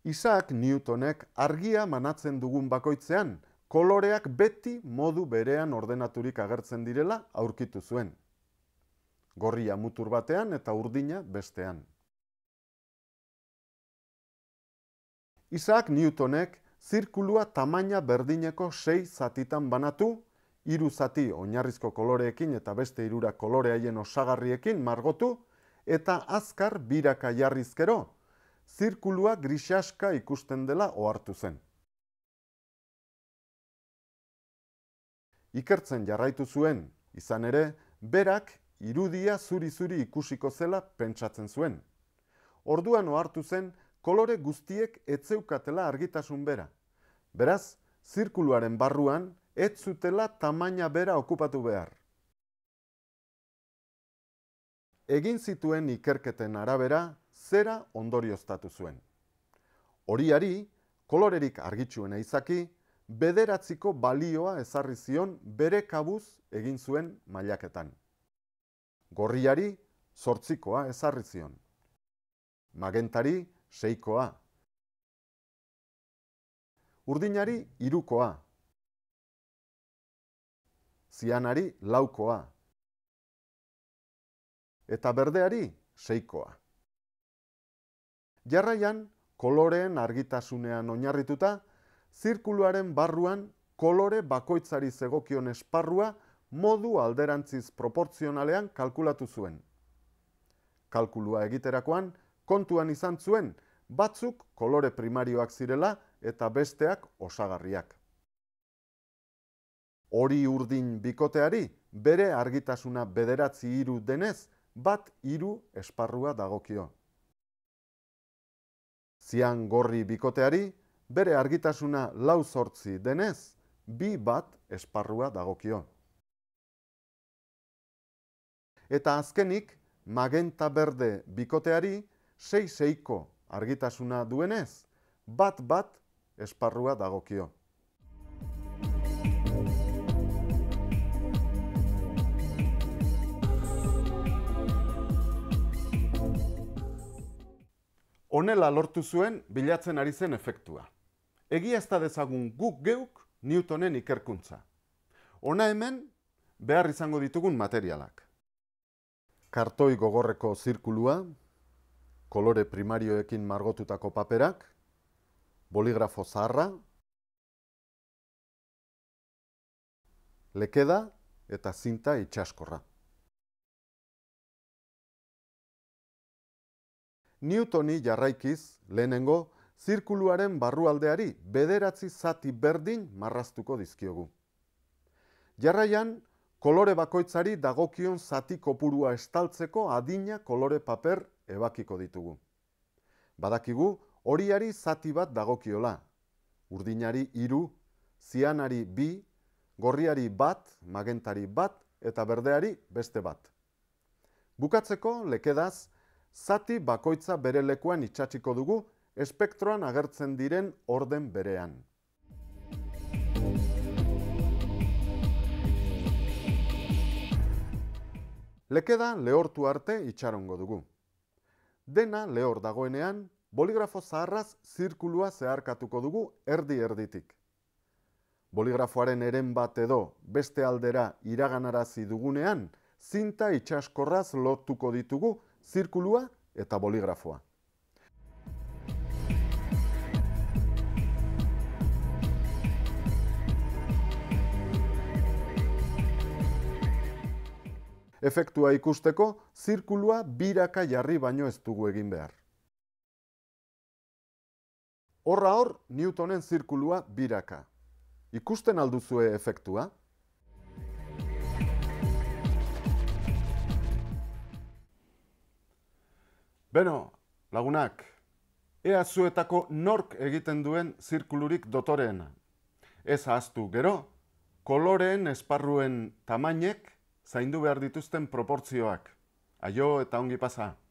Isaac Newtonek argia manatzen dugun bakoitzean, koloreak beti modu berean ordenaturik agertzen direla aurkitu zuen. Gorria mutur batean eta urdina bestean. Isaac Newtonek zirkulua tamaina berdineko 6 zatitan banatu, 3 zati oinarrizko koloreekin eta beste 3 kolore haien osagarriekin margotu, eta azkar biraka jarrizkero, zirkulua grisaska ikusten dela ohartu zen. Ikertzen jarraitu zuen, izan ere, berak irudia zuri-zuri ikusiko zela pentsatzen zuen. Orduan ohartu zen, kolore guztiek ez zeukatela argitasun bera. Beraz, zirkuluaren barruan ez zutela tamaina bera okupatu behar. Egin zituen ikerketen arabera, zera ondorioztatu zuen. Horiari, kolorerik argitsuena izaki, 9 balioa ezarri zion bere kabuz egin zuen mailaketan. Gorriari 8 ezarri zion. Magentari 6. Urdinari 3. Zianari 4. Eta berdeari 6. Jarraian, koloreen argitasunean oinarrituta, zirkuluaren barruan kolore bakoitzari zegokion esparrua modu alderantziz proportzionalean kalkulatu zuen. Kalkulua egiterakoan, kontuan izan zuen, batzuk kolore primarioak zirela eta besteak osagarriak. Hori urdin bikoteari, bere argitasuna 9:3 denez, 1-3 esparrua dagokio. Zian gorri bikoteari, bere argitasuna 4-8 denez, 2-1 esparrua dagokio. Eta azkenik, magenta berde bikoteari 6-6 argitasuna duenez, 1-1 esparrua dagokio. Honela lortu zuen bilatzen ari zen efektua. Egiazta dezagun guk geuk Newtonen ikerkuntza. Hona hemen behar izango ditugun materialak. Kartoi gogorreko zirkulua, kolore primarioekin margotutako paperak, boligrafo zaharra, lekeda eta zinta itsaskorra. Newtoni jarraikiz, lehenengo, zirkuluaren barrualdeari 9 zati berdin marraztuko dizkiogu. Jarraian, kolore bakoitzari dagokion zati kopurua estaltzeko adina kolore paper ebakiko ditugu. Badakigu, horiari zati bat dagokiola. Urdinari 3, zianari 2, gorriari 1, magentari 1 eta berdeari beste 1. Bukatzeko, lekedaz, zati bakoitza bere lekuan itsatsiko dugu espektroan agertzen diren orden berean. Lekeda lehortu arte itxarongo dugu. Dena lehor dagoenean, boligrafo zaharraz zirkulua zeharkatuko dugu erdi-erditik. Boligrafoaren eren bat edo beste aldera iraganarazi dugunean, zinta itsaskorraz lotuko ditugu zirkulua eta boligrafoa. Efektua ikusteko, zirkulua biraka jarri baino ez dugu egin behar. Horra hor, Newtonen zirkulua biraka. Ikusten alduzue efektua? Beno, lagunak, ea zuetako nork egiten duen zirkulurik dotoreena. Ez ahaztu gero, koloreen esparruen tamainek zaindu behar dituzten proportzioak. Aio eta ongi pasa.